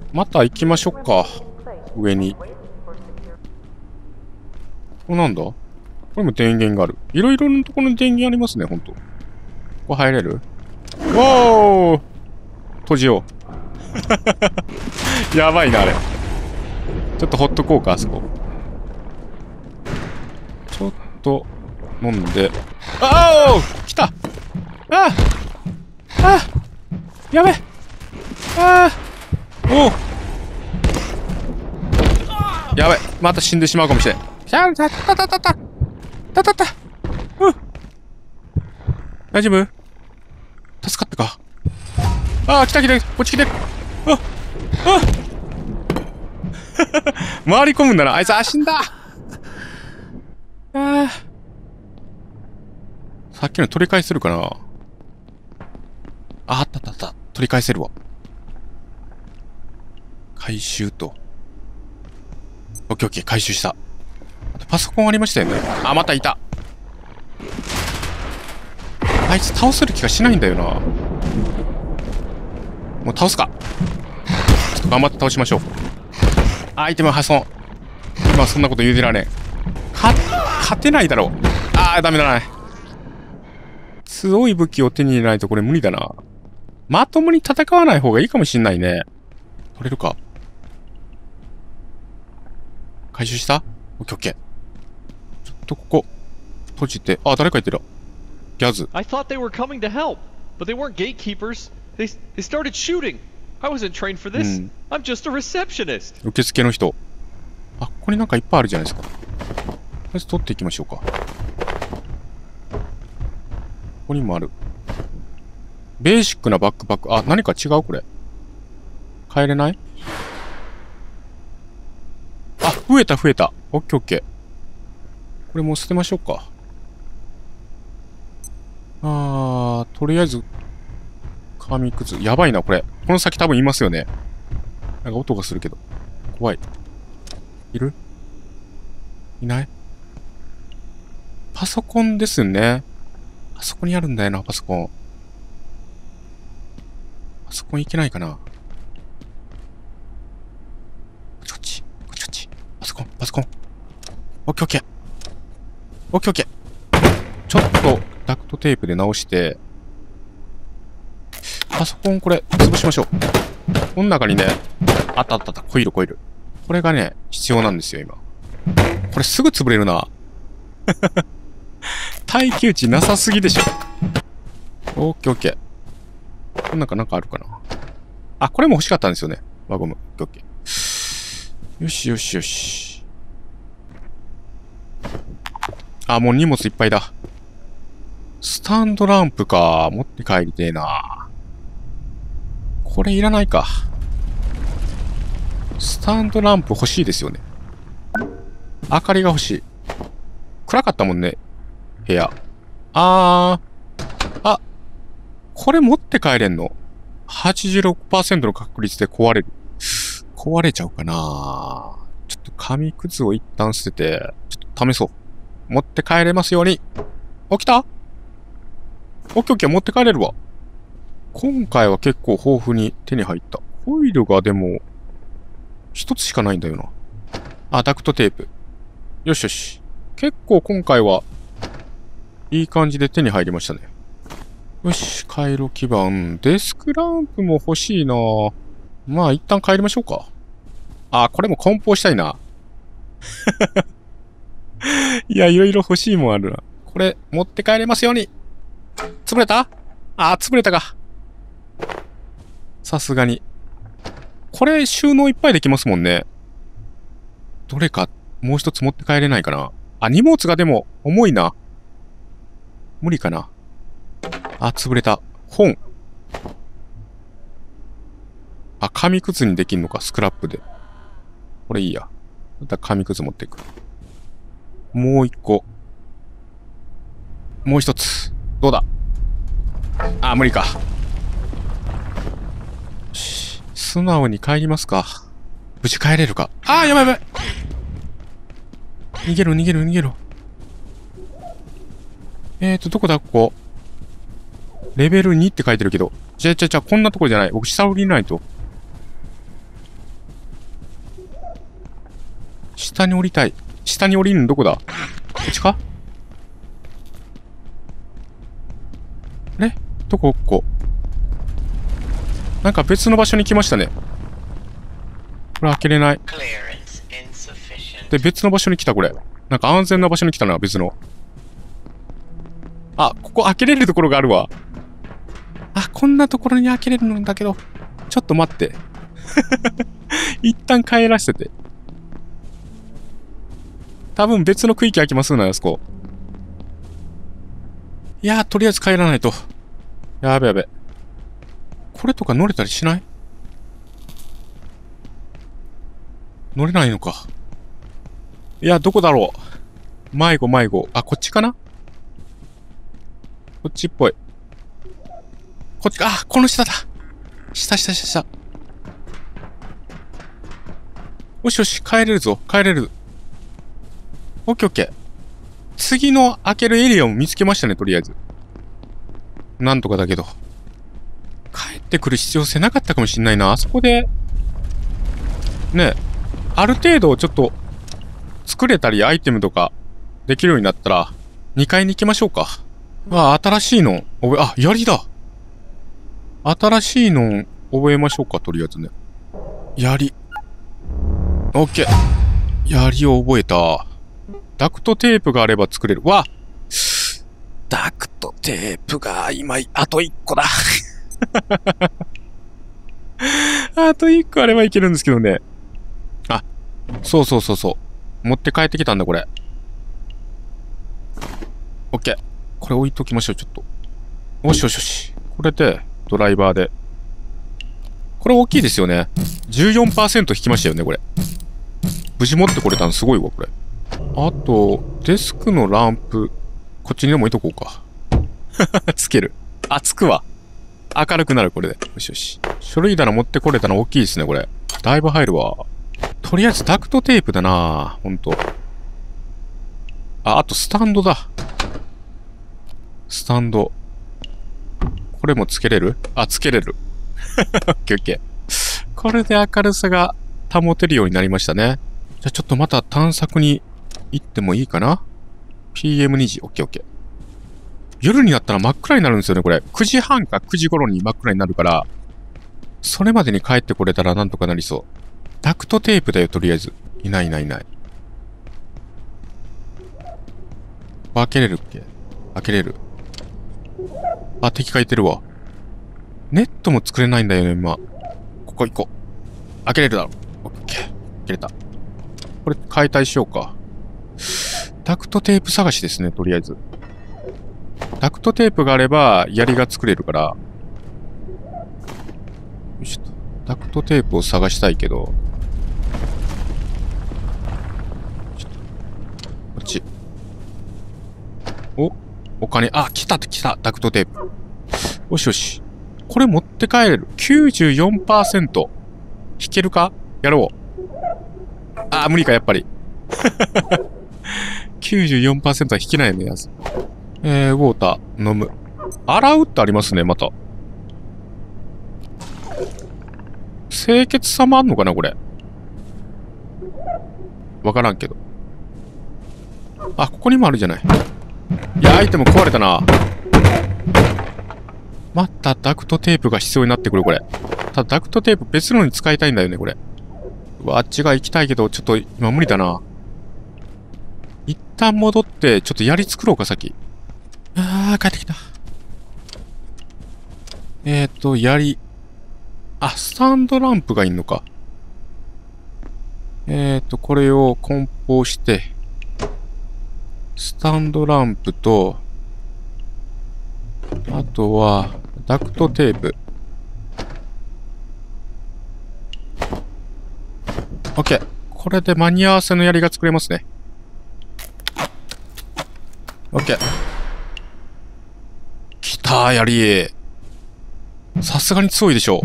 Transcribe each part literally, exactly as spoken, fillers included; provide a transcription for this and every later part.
また行きましょうか。上に。これなんだ？これも電源がある。いろいろなところに電源ありますね、ほんと。ここ入れる？おー！閉じよう。やばいな、あれ。ちょっとほっとこうか、あそこ。ちょっと、飲んで。あー！来た！あああやべあおおやべまた死んでしまうかもしれん。たたたたたたたたたうん大丈夫助かったかああ来た来たこっち来てああ回り込むんだなあいつあ死んだあさっきの取り返せるかなああったあったあった取り返せるわ回収と。オッケーオッケー、回収した。あとパソコンありましたよね。あ、またいた。あいつ倒せる気がしないんだよな。もう倒すか。ちょっと頑張って倒しましょう。アイテム破損。今そんなこと言うてられん。か、勝てないだろう。あー、ダメだな。強い武器を手に入れないとこれ無理だな。まともに戦わない方がいいかもしんないね。取れるか。回収した？オッケーオッケー。ちょっとここ、閉じて。あ、誰か言ってる。ギャズ。 I thought they were coming to help, but they weren't gatekeepers. They, they started shooting. I wasn't trained for this. I'm just a receptionist. 受付の人。あ、ここになんかいっぱいあるじゃないですか。とりあえず取っていきましょうか。ここにもある。ベーシックなバックパック。あ、何か違うこれ。帰れない？あ、増えた増えた。オッケーオッケー。これもう捨てましょうか。あー、とりあえず、紙くず。やばいな、これ。この先多分いますよね。なんか音がするけど。怖い。いる？いない？パソコンですよね。あそこにあるんだよな、パソコン。パソコンいけないかな。こっちこっち。こっちこっち。パソコン、パソコン。オッケーオッケー。オッケーオッケー。ちょっと、ダクトテープで直して、パソコンこれ、潰しましょう。この中にね、あったあったあった、コイルコイル。これがね、必要なんですよ、今。これすぐ潰れるな。耐久値なさすぎでしょ。オッケーオッケー。この中なんかあるかな。あ、これも欲しかったんですよね。輪ゴム。オッケーオッケー。よしよしよし。あ、もう荷物いっぱいだ。スタンドランプか。持って帰りてえな。これいらないか。スタンドランプ欲しいですよね。明かりが欲しい。暗かったもんね。部屋。あー。あ。これ持って帰れんの ?はちじゅうろくパーセント の確率で壊れる。壊れちゃうかな。ちょっと紙くずを一旦捨てて、ちょっと試そう。持って帰れますように。起きた？オッケーオッケー持って帰れるわ。今回は結構豊富に手に入った。ホイールがでも、一つしかないんだよな。あ、ダクトテープ。よしよし。結構今回は、いい感じで手に入りましたね。よし、回路基板。デスクランプも欲しいな。まあ、一旦帰りましょうか。あ、これも梱包したいな。いや、いろいろ欲しいもんあるな。これ、持って帰れますように。潰れた？あー、潰れたか。さすがに。これ、収納いっぱいできますもんね。どれか、もう一つ持って帰れないかな。あ、荷物がでも、重いな。無理かな。あ、潰れた。本。あ、紙くずにできんのか、スクラップで。これいいや。また紙くず持っていく。もう一個。もう一つ。どうだ？あ、無理か。素直に帰りますか。無事帰れるか。あー、やばいやばい。逃げろ、逃げろ、逃げろ。えーと、どこだ、ここ。レベルにって書いてるけど。じゃじゃじゃ、こんなとこじゃない。僕、下降りないと。 下に降りたい。下に降りるのどこだ？こっちか？あれ？どこここ。なんか別の場所に来ましたね。これ開けれない。で、別の場所に来た、これ。なんか安全な場所に来たな、別の。あ、ここ開けれるところがあるわ。あ、こんなところに開けれるんだけど。ちょっと待って。一旦帰らせて。多分別の区域開きますな、あそこ。いやー、とりあえず帰らないと。やべやべ。これとか乗れたりしない？乗れないのか。いや、どこだろう。迷子迷子。あ、こっちかな？こっちっぽい。こっちか。あ、この下だ。下下下下。よしよし、帰れるぞ。帰れる。オッケーオッケー。次の開けるエリアも見つけましたね、とりあえず。なんとかだけど。帰ってくる必要性なかったかもしんないな。あそこで、ね、ある程度ちょっと、作れたりアイテムとかできるようになったら、にかいに行きましょうか。あ、新しいの、覚え、あ、槍だ。新しいの覚えましょうか、とりあえずね。槍。オッケー。槍を覚えた。ダクトテープがあれば作れる。わ！ダクトテープが今、あといっこだ。あといっこあればいけるんですけどね。あ、そうそうそうそう。持って帰ってきたんだ、これ。オッケー。これ置いときましょう、ちょっと。よしよしよし。これで、ドライバーで。これ大きいですよね。じゅうよんパーセント 引きましたよね、これ。無事持ってこれたのすごいわ、これ。あと、デスクのランプ、こっちにでも置いとこうか。つける。あ、つくわ。明るくなる、これで。よしよし。書類棚持ってこれたの大きいですね、これ。だいぶ入るわ。とりあえずダクトテープだなぁ。ほんと。あ、あとスタンドだ。スタンド。これもつけれる？あ、つけれる。オッケーオッケー。これで明るさが保てるようになりましたね。じゃあちょっとまた探索に行ってもいいかな？ ピーエムに 時。オッケーオッケー。夜になったら真っ暗になるんですよね、これ。くじはんかくじ頃に真っ暗になるから、それまでに帰ってこれたらなんとかなりそう。ダクトテープだよ、とりあえず。いないいないいない。開けれるっけ？開けれる。あ、敵がいてるわ。ネットも作れないんだよね、今。ここ行こう。開けれるだろ。オッケー。開けれた。これ解体しようか。ダクトテープ探しですね、とりあえず。ダクトテープがあれば、槍が作れるから。よいしょ。ダクトテープを探したいけど。こっち。お、お金。あ、来た来た。ダクトテープ。よしよし。これ持って帰れる。きゅうじゅうよんパーセント。引けるか？やろう。あー、無理か、やっぱり。きゅうじゅうよんパーセント は引けないね、やつ。えー、ウォーター、飲む。洗うってありますね、また。清潔さもあんのかな、これ。わからんけど。あ、ここにもあるじゃない。いや、アイテム壊れたな。またダクトテープが必要になってくる、これ。ただ、ダクトテープ別のに使いたいんだよね、これ。うわ、あっちが行きたいけど、ちょっと今無理だな。一旦戻って、ちょっと槍作ろうか、さっき。あー、帰ってきた。えーと、槍。あ、スタンドランプがいんのか。えーと、これを梱包して、スタンドランプと、あとは、ダクトテープ。OK。これで間に合わせの槍が作れますね。OK。来たー、槍。さすがに強いでしょう。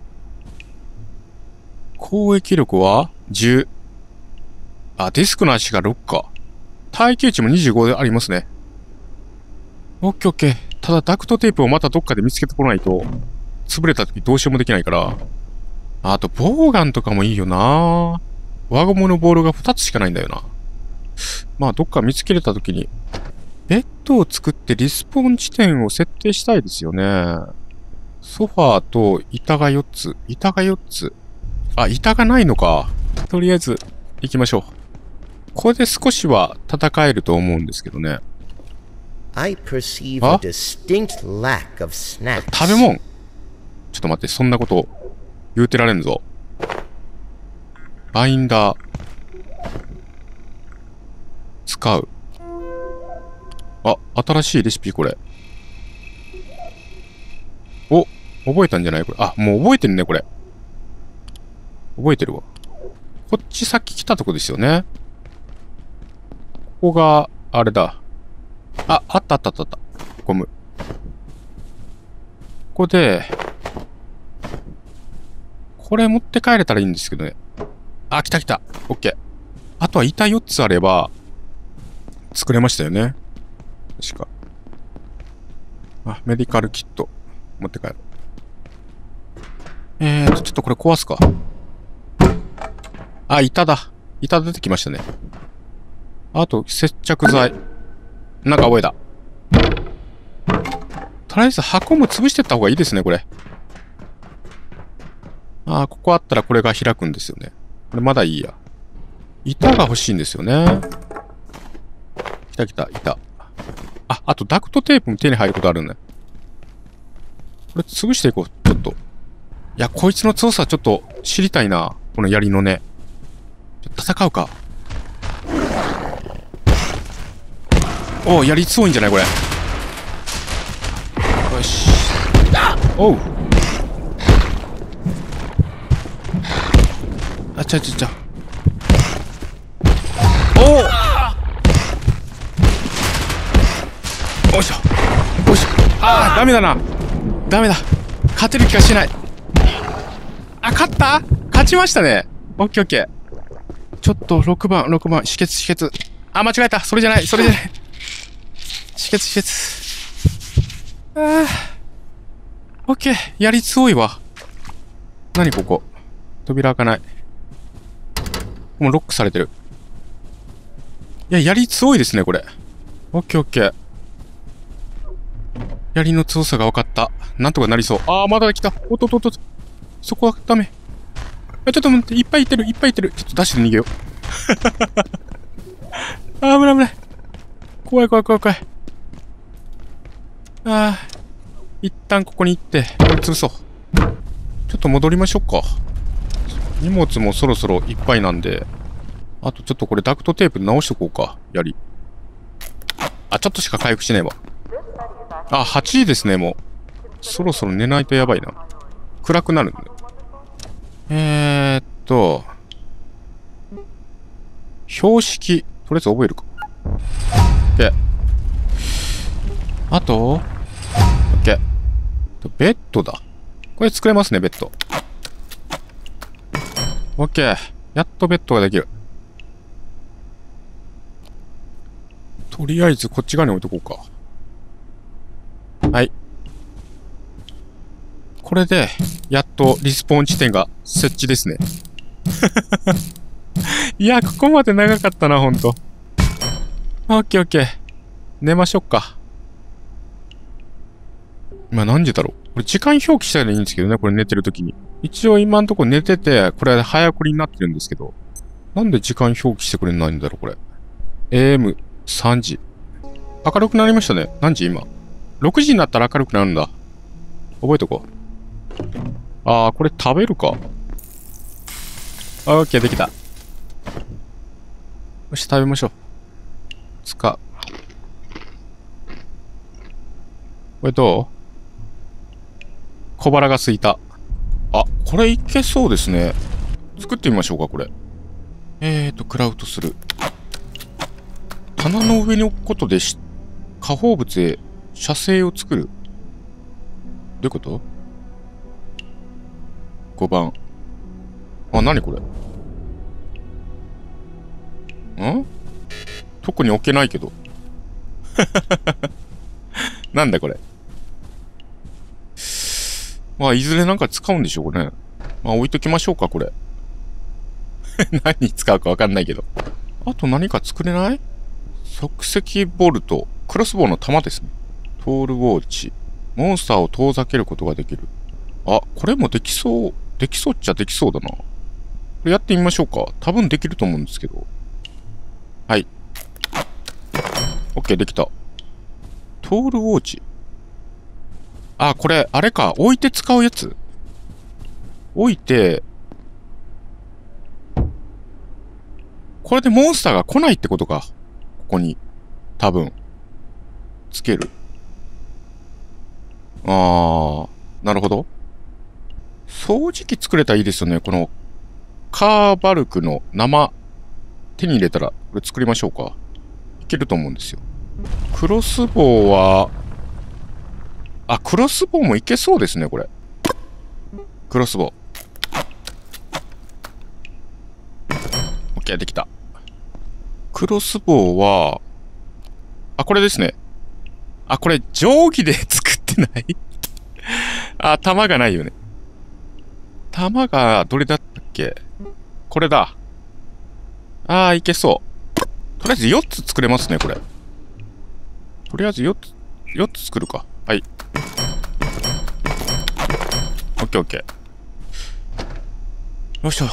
攻撃力はじゅう。あ、ディスクの足がろくか。耐久値もにじゅうごでありますね。オッケーオッケー。ただダクトテープをまたどっかで見つけてこないと、潰れた時どうしようもできないから。あと、ボウガンとかもいいよな。 輪ゴムのボールがふたつしかないんだよな。まあ、どっか見つけれたときに、ベッドを作ってリスポーン地点を設定したいですよね。ソファーと板がよっつ。板がよっつ。あ、板がないのか。とりあえず、行きましょう。これで少しは戦えると思うんですけどね。 I perceive a distinct lack of snacks. 食べ物。ちょっと待って、そんなこと言うてられんぞ。バインダー。使う。あ、新しいレシピこれ。お、覚えたんじゃないこれ。あ、もう覚えてるね、これ。覚えてるわ。こっちさっき来たとこですよね。ここが、あれだ。あ、あったあったあったあった。ゴム。ここで、これ持って帰れたらいいんですけどね。あ、来た来た。オッケー。あとは板よっつあれば、作れましたよね。確か。あ、メディカルキット。持って帰る。えーと、ちょっとこれ壊すか。あ、板だ。板出てきましたね。あと、接着剤。なんか覚えた。とりあえず箱も潰してった方がいいですね、これ。ああ、ここあったらこれが開くんですよね。これまだいいや。板が欲しいんですよね。来た来た、板。あ、あとダクトテープも手に入ることあるね。これ潰していこう、ちょっと。いや、こいつの強さちょっと知りたいな。この槍のね。戦うか。おお、槍強いんじゃないこれ。よし。おう。あちゃちゃちゃ。おお。よいしょ。よいしょ。ああ、ダメだな。ダメだ。勝てる気がしない。あ、勝った勝ちましたね。オッケーオッケー。ちょっとろくばん、ろくばん、止血止血。あ、間違えた。それじゃない、それじゃない。止血止血。ああ。オッケー。槍強いわ。何ここ。扉開かない。もうロックされてる。いや、槍強いですね、これ。オッケーオッケー。槍の強さが分かった。なんとかなりそう。ああ、まだ来た。おっとっとっと。そこはダメ。あ、ちょっと待って、いっぱいいってる、いっぱいいってる。ちょっとダッシュで逃げよう。あー、危ない危ない。怖い怖い怖い怖い。ああ、一旦ここに行って、これ潰そう。ちょっと戻りましょうか。荷物もそろそろいっぱいなんで、あとちょっとこれダクトテープで直しとこうか、槍。あ、ちょっとしか回復しないわ。あ、はちじですね、もう。そろそろ寝ないとやばいな。暗くなるんで。えーっと、標識、とりあえず覚えるか。OK。あと、OK。ベッドだ。これ作れますね、ベッド。OK。やっとベッドができる。とりあえずこっち側に置いとこうか。はい。これで、やっとリスポーン地点が設置ですね。いや、ここまで長かったな、ほんと。オッケーオッケー。寝ましょうか。今何時だろう。これ時間表記したらいいんですけどね、これ寝てるときに。一応今んとこ寝てて、これ早送りになってるんですけど。なんで時間表記してくれないんだろう、これ。エーエムさんじ。明るくなりましたね。何時今。ろくじになったら明るくなるんだ。覚えとこう。あー、これ食べるか。オッケー、できた。よし、食べましょう。使う。これどう？小腹が空いた。あ、これいけそうですね。作ってみましょうか、これ。えーと、クラウトする。棚の上に置くことでし、下方物へ写生を作る。どういうこと？ ご 番。あ、なにこれ？ん？特に置けないけど。なんだこれ。まあ、いずれなんか使うんでしょうね。まあ、置いときましょうか、これ。 何に使うかわかんないけど。あと何か作れない？即席ボルト。クロスボウの弾ですね。トールウォーチ。モンスターを遠ざけることができる。あ、これもできそう。できそうっちゃできそうだな。これやってみましょうか。多分できると思うんですけど。はい。OK、できた。トールウォーチ。あ、これ、あれか。置いて使うやつ。置いて、これでモンスターが来ないってことか。ここに。多分。つける。あー、なるほど。掃除機作れたらいいですよね。この、カーバルクの生、手に入れたら、これ作りましょうか。いけると思うんですよ。クロスボウは、あ、クロスボウもいけそうですね、これ。クロスボウ。OK、できた。クロスボウは、あ、これですね。あ、これ定規で作ってないあ、弾がないよね。弾がどれだったっけ？これだ。あー、いけそう。とりあえずよっつ作れますね、これ。とりあえずよっつ、よっつ作るか。はい。オッケーオッケー。よいしょ。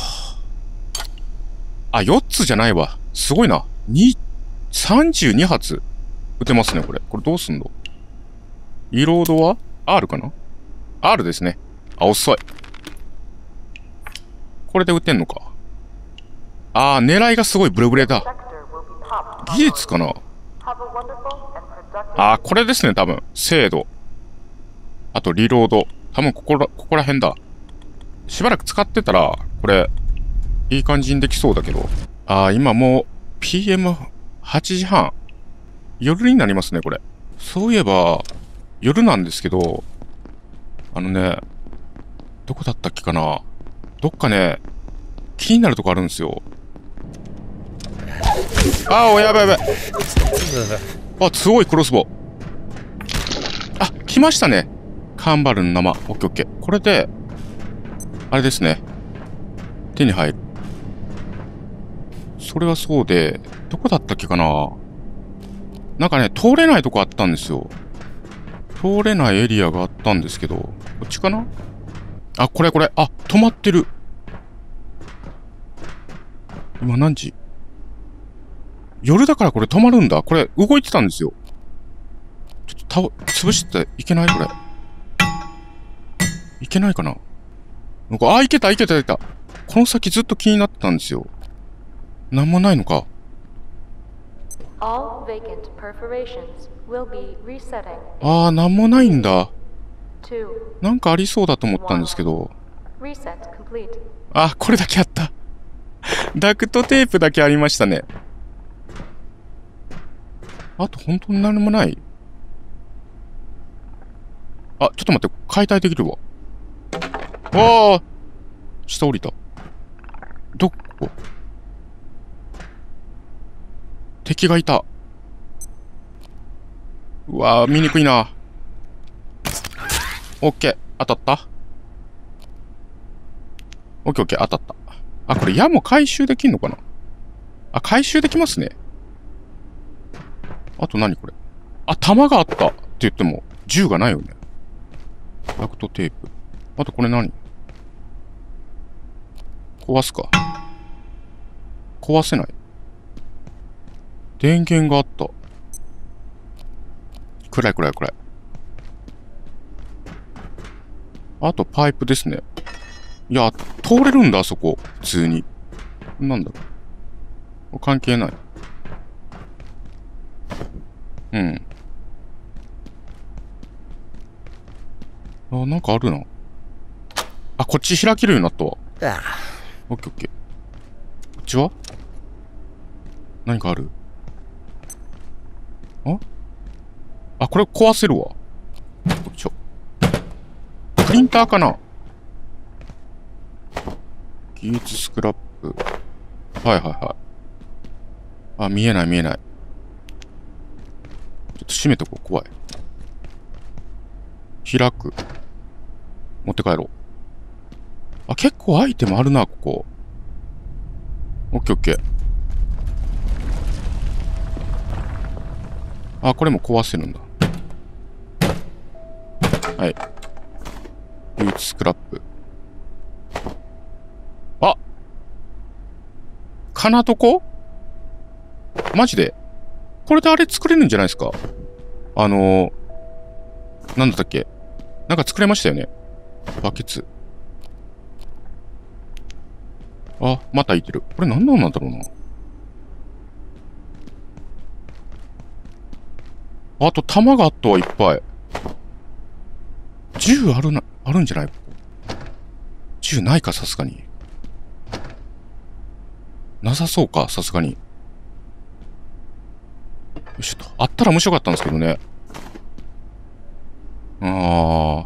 あ、よっつじゃないわ。すごいな。に、さんじゅうに発撃てますね、これ。これどうすんの？リロードは R かな？ R ですね。あ、遅い。これで撃てんのか。あー、狙いがすごいブレブレだ。技術かな？あー、これですね、多分。精度。あと、リロード。多分、ここら、ここら辺だ。しばらく使ってたら、これ、いい感じにできそうだけど。あー、今もう、ピーエムはち 時半。夜になりますね、これ。そういえば、夜なんですけど、あのね、どこだったっけかな。どっかね、気になるとこあるんですよ。あー、やばいやばい。あ、すごいクロスボウ。あ、来ましたね。カンバルの生。オッケーオッケー。これで、あれですね。手に入る。それはそうで、どこだったっけかな。なんかね、通れないとこあったんですよ。通れないエリアがあったんですけど、こっちかな？あ、これこれ。あ、止まってる。今何時？夜だからこれ止まるんだ。これ動いてたんですよ。ちょっとた潰していけない？これ。いけないかな？なんか、あ、いけたいけたいけた。この先ずっと気になってたんですよ。なんもないのか。 All vacant perforations will be resetting. あー、なんもないんだ。 Two, なんかありそうだと思ったんですけど。 reset complete. あ、これだけあった。ダクトテープだけありましたね。あと本当に何もない。あ、ちょっと待って、解体できるわ。わー、下降りた。どこ？敵がいた。うわー、見にくいな。オッケー、当たった？オッケーオッケー、当たった。あ、これ矢も回収できんのかな？あ、回収できますね。あと何これ？あ、弾があったって言っても、銃がないよね。ダクトテープ。あとこれ何？壊すか。壊せない。電源があった。暗い暗い暗い。あとパイプですね。いや、通れるんだ、あそこ。普通に。なんだろう。関係ない。うん。あ、なんかあるな。あ、こっち開けるようになったわ。オッケーオッケー。こっちは何かある？ああ、これ壊せるわ。こっちは。プリンターかな？技術スクラップ。はいはいはい。あ、見えない見えない。ちょっと閉めとこう。怖い。開く。持って帰ろう。あ、結構アイテムあるな、ここ。 オッケーオッケー。あ、これも壊せるんだ。はい。唯一スクラップ。あ、金床？マジで？これであれ作れるんじゃないですか？あのー、なんだったっけ？なんか作れましたよね。バケツ。あ、またいてる。これ何なんなんだろうな。あと弾があったわ、いっぱい。銃あるな、あるんじゃない？銃ないか、さすがに。なさそうか、さすがに。よいしょと。あったら面白かったんですけどね。あ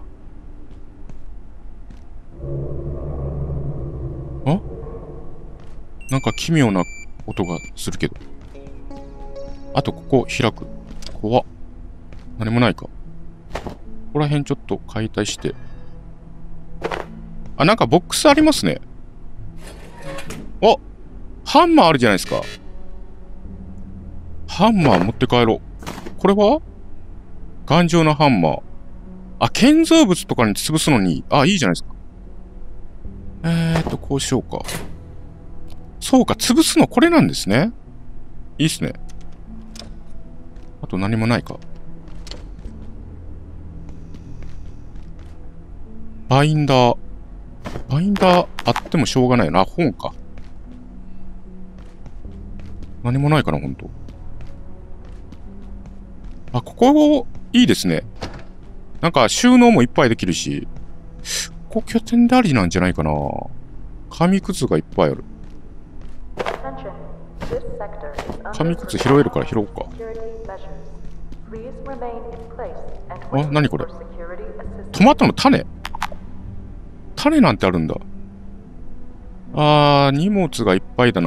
あ。あ？なんか奇妙な音がするけど。あと、ここ開く。怖っ。何もないか。ここら辺ちょっと解体して。あ、なんかボックスありますね。あ、ハンマーあるじゃないですか。ハンマー持って帰ろう。これは頑丈なハンマー。あ、建造物とかに潰すのに、あ、いいじゃないですか。えーっと、こうしようか。そうか、潰すのこれなんですね。いいっすね。あと何もないか。バインダー。バインダーあってもしょうがないな。本か。何もないかな、ほんと。あ、ここ、いいですね。なんか収納もいっぱいできるし、ここ拠点でありなんじゃないかな。紙くずがいっぱいある。紙くず拾えるから拾おうか。あ、なにこれ。トマトの種？種なんてあるんだ。あー、荷物がいっぱいだな。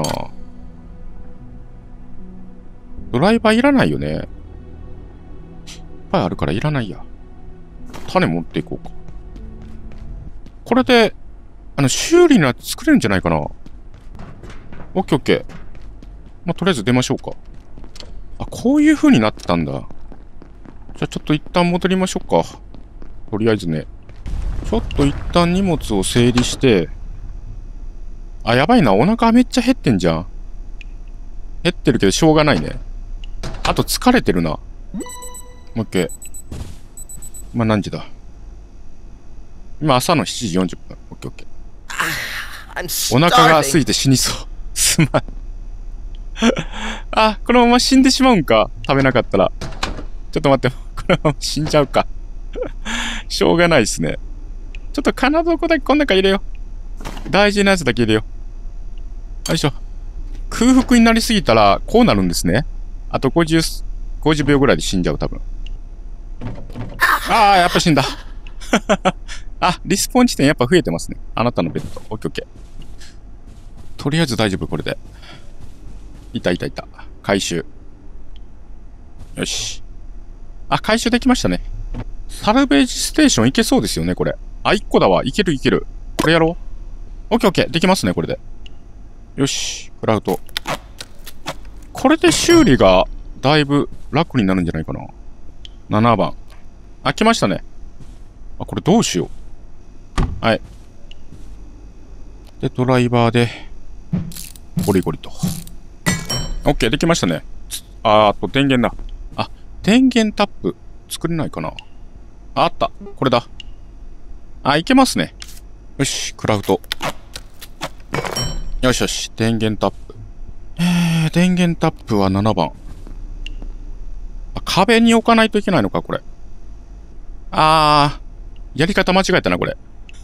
ドライバーいらないよね。いっぱいあるからいらないや。種持っていこうか。これで、あの、修理のやつ作れるんじゃないかな。オッケーオッケー。まあ、とりあえず出ましょうか。あ、こういう風になってたんだ。じゃあちょっと一旦戻りましょうか。とりあえずね。ちょっと一旦荷物を整理して。あ、やばいな。お腹めっちゃ減ってんじゃん。減ってるけどしょうがないね。あと疲れてるな。もう一回。今何時だ？今朝のしちじよんじゅっぷん。オッケーオッケー。お腹が空いて死にそう。すまん。あ、このまま死んでしまうんか。食べなかったら。ちょっと待って。このまま死んじゃうか。しょうがないっすね。ちょっと金床だけこん中入れよう。大事なやつだけ入れよう。よいしょ。空腹になりすぎたら、こうなるんですね。あとごじゅう、ごじゅうびょうぐらいで死んじゃう、多分。ああ、やっぱ死んだ。あ、リスポーン地点やっぱ増えてますね。あなたのベッド。オッケーオッケー。とりあえず大丈夫、これで。いたいたいた。回収。よし。あ、回収できましたね。サルベージステーション行けそうですよね、これ。あ、いっこだわ。いけるいける。これやろう。オッケーオッケー。できますね、これで。よし。クラウド。これで修理がだいぶ楽になるんじゃないかな。ななばん。あ、来ましたね。あ、これどうしよう。はい。で、ドライバーで、ゴリゴリと。オッケー、できましたね。あー、あと電源だ。あ、電源タップ作れないかな。あ、あった。これだ。あ、いけますね。よし、クラウド。よしよし、電源タップ。えー、電源タップはななばん。あ、壁に置かないといけないのか、これ。あー、やり方間違えたな、これ。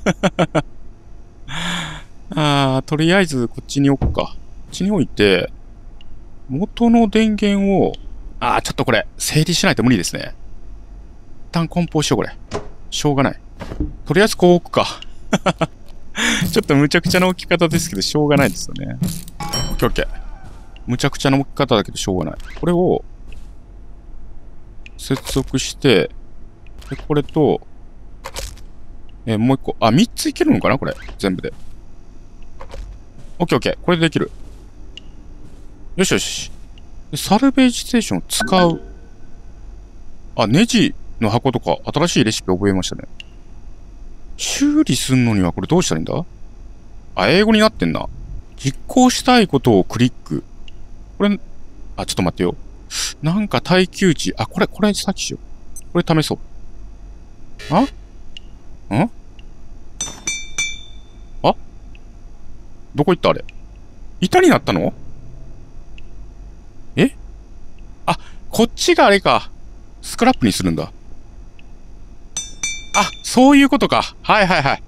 あー、とりあえずこっちに置くか。こっちに置いて、元の電源を、あー、ちょっとこれ、整理しないと無理ですね。一旦梱包しよう、これ。しょうがない。とりあえずこう置くか。ちょっとむちゃくちゃな置き方ですけど、しょうがないですよね。オッケーオッケー。むちゃくちゃな置き方だけど、しょうがない。これを、接続して、で、これと、えー、もう一個。あ、三ついけるのかなこれ。全部で。オッケーオッケー。これでできる。 よしよし。でサルベージステーションを使う。あ、ネジの箱とか、新しいレシピ覚えましたね。修理すんのにはこれどうしたらいいんだ？あ、英語になってんな。実行したいことをクリック。これ、あ、ちょっと待ってよ。なんか耐久値。あ、これ、これさっきしよう。これ試そう。あ？ん？あ？どこ行ったあれ？板になったの？え？あ、こっちがあれか。スクラップにするんだ。あ、そういうことか。はいはいはい。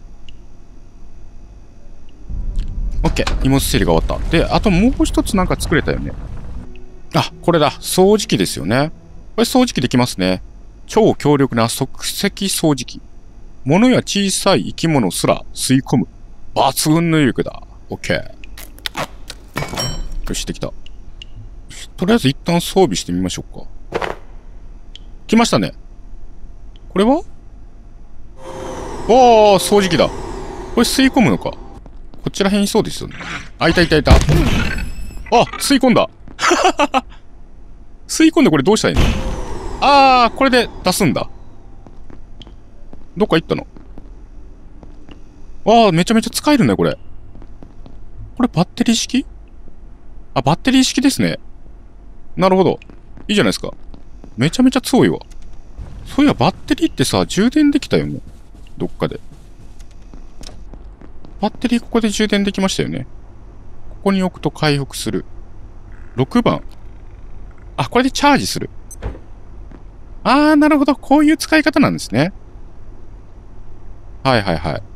オッケー。荷物整理が終わった。で、あともう一つなんか作れたよね。あ、これだ。掃除機ですよね。これ掃除機できますね。超強力な即席掃除機。物や小さい生き物すら吸い込む。抜群の威力だ。オッケー。よし、できた。とりあえず一旦装備してみましょうか。来ましたね。これは？おー、掃除機だ。これ吸い込むのか。こちら辺にそうですよね。あ、いたいたいた。あ、吸い込んだ。吸い込んでこれどうしたらいいの？あー、これで出すんだ。どっか行ったの？あー、めちゃめちゃ使えるね、これ。これバッテリー式？あ、バッテリー式ですね。なるほど。いいじゃないですか。めちゃめちゃ強いわ。そういや、バッテリーってさ、充電できたよね。どっかで。バッテリーここで充電できましたよね。ここに置くと回復する。ろくばん。あ、これでチャージする。あー、なるほど。こういう使い方なんですね。はいはいはい。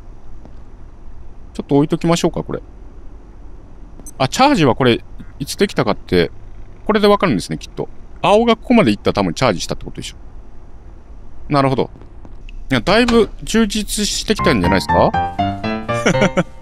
ちょっと置いときましょうか、これ。あ、チャージはこれ、いつできたかって、これでわかるんですね、きっと。青がここまで行ったら多分チャージしたってことでしょ。なるほど。いや、だいぶ充実してきたんじゃないですか？